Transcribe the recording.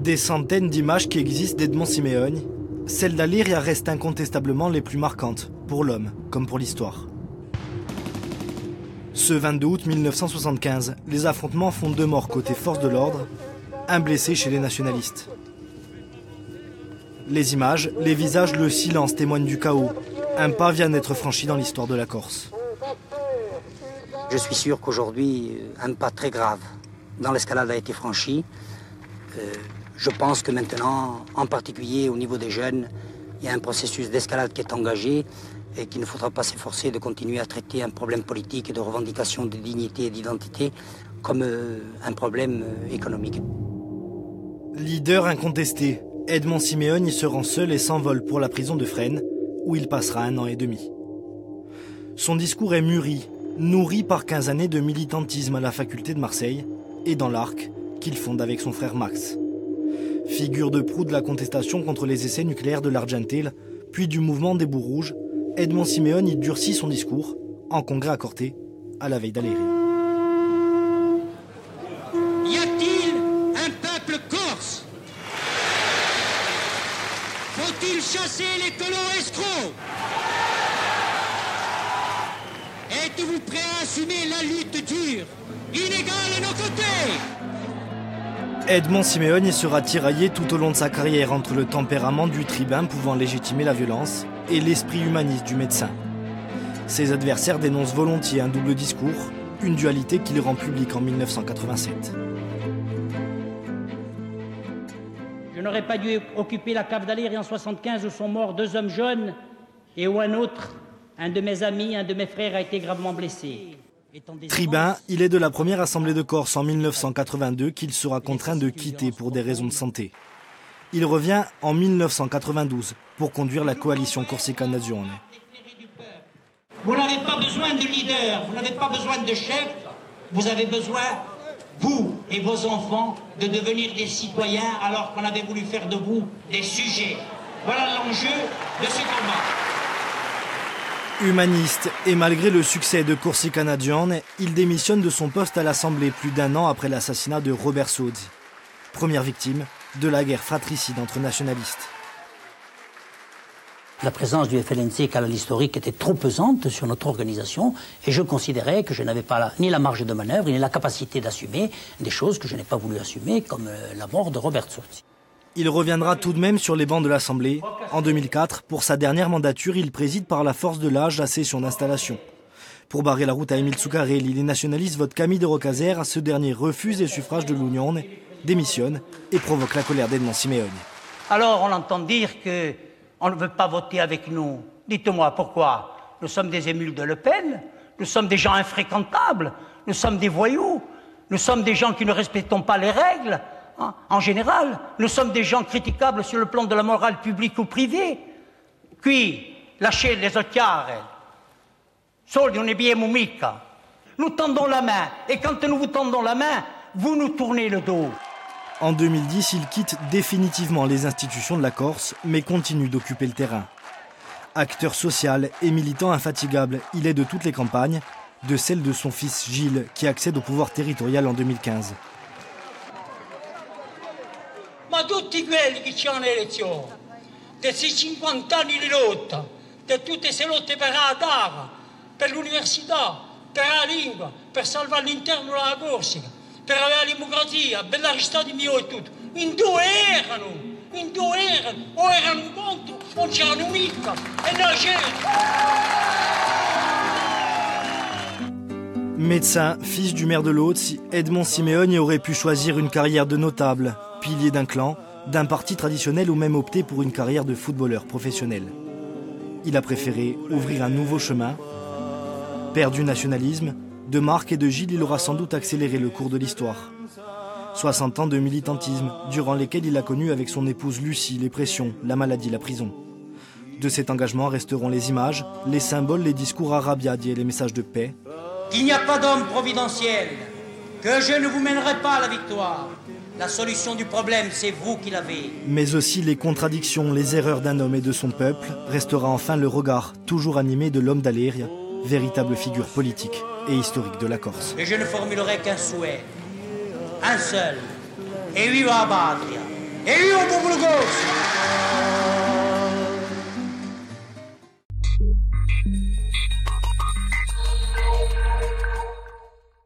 Des centaines d'images qui existent d'Edmond Simeoni, celles d'Aléria restent incontestablement les plus marquantes, pour l'homme comme pour l'histoire. Ce 22 août 1975, les affrontements font 2 morts côté forces de l'ordre, 1 blessé chez les nationalistes. Les images, les visages, le silence témoignent du chaos. Un pas vient d'être franchi dans l'histoire de la Corse. Je suis sûr qu'aujourd'hui, un pas très grave dans l'escalade a été franchi. Je pense que maintenant, en particulier au niveau des jeunes, il y a un processus d'escalade qui est engagé et qu'il ne faudra pas s'efforcer de continuer à traiter un problème politique et de revendication de dignité et d'identité comme un problème économique. Leader incontesté, Edmond Simeoni se rend seul et s'envole pour la prison de Fresnes, où il passera 1 an et demi. Son discours est mûri, nourri par 15 années de militantisme à la faculté de Marseille et dans l'Arc, qu'il fonde avec son frère Max. Figure de proue de la contestation contre les essais nucléaires de l'Argentil, puis du mouvement des Bouts Rouges, Edmond Simeoni durcit son discours en congrès à Corté, à la veille d'Aléria. Y a-t-il un peuple corse? Faut-il chasser les colons escrocs? Êtes-vous prêts à assumer la lutte dure, inégale à nos côtés? Edmond Simeoni sera tiraillé tout au long de sa carrière entre le tempérament du tribun pouvant légitimer la violence et l'esprit humaniste du médecin. Ses adversaires dénoncent volontiers un double discours, une dualité qu'il rend publique en 1987. Je n'aurais pas dû occuper la cave d'Aléria en 1975 où sont morts 2 hommes jeunes et où un autre, un de mes amis, un de mes frères a été gravement blessé. Tribun, il est de la première assemblée de Corse en 1982 qu'il sera contraint de quitter pour des raisons de santé. Il revient en 1992 pour conduire la coalition Corsica Nazione. Vous n'avez pas besoin de leader, vous n'avez pas besoin de chef, vous avez besoin, vous et vos enfants, de devenir des citoyens alors qu'on avait voulu faire de vous des sujets. Voilà l'enjeu de ce combat. Humaniste et malgré le succès de Corsica Nazione, il démissionne de son poste à l'Assemblée plus d'1 an après l'assassinat de Robert Sozzi, première victime de la guerre fratricide entre nationalistes. La présence du FLNC à l'historique était trop pesante sur notre organisation et je considérais que je n'avais pas ni la marge de manœuvre ni la capacité d'assumer des choses que je n'ai pas voulu assumer comme la mort de Robert Sozzi. Il reviendra tout de même sur les bancs de l'Assemblée. En 2004, pour sa dernière mandature, il préside par la force de l'âge la session d'installation. Pour barrer la route à Emile Zuccarelli, les nationalistes votent Camille de Roccaser. Ce dernier refuse les suffrages de l'Union, démissionne et provoque la colère d'Edmond Simeoni. Alors on entend dire qu'on ne veut pas voter avec nous. Dites-moi pourquoi? Nous sommes des émules de Le Pen, nous sommes des gens infréquentables, nous sommes des voyous, nous sommes des gens qui ne respectons pas les règles. En général, nous sommes des gens critiquables sur le plan de la morale publique ou privée. Qui, lâchez les occhiare, soldi non abbiamo mica. Nous tendons la main, et quand nous vous tendons la main, vous nous tournez le dos. En 2010, il quitte définitivement les institutions de la Corse, mais continue d'occuper le terrain. Acteur social et militant infatigable, il est de toutes les campagnes, de celle de son fils Gilles, qui accède au pouvoir territorial en 2015. Ma tutti quelli che c'hanno l'elezione, di questi 50 anni di lotta, di tutte queste lotte per la terra, per l'università, per la lingua, per salvare l'interno della Corsica, per avere la democrazia, per la stati mio e tutto. In due erano, o erano contro o non c'erano mica, e noi Médecin, fils du maire de Lozzi, Edmond Simeoni aurait pu choisir une carrière de notable, pilier d'un clan, d'un parti traditionnel ou même opter pour une carrière de footballeur professionnel. Il a préféré ouvrir un nouveau chemin. Père du nationalisme, de Marc et de Gilles, il aura sans doute accéléré le cours de l'histoire. 60 ans de militantisme, durant lesquels il a connu avec son épouse Lucie les pressions, la maladie, la prison. De cet engagement resteront les images, les symboles, les discours arabiadi et les messages de paix. Il n'y a pas d'homme providentiel, que je ne vous mènerai pas à la victoire. La solution du problème, c'est vous qui l'avez. Mais aussi les contradictions, les erreurs d'un homme et de son peuple, restera enfin le regard toujours animé de l'homme d'Aléria, véritable figure politique et historique de la Corse. Et je ne formulerai qu'un souhait, un seul, et viva la patria, E viva il popolo corso!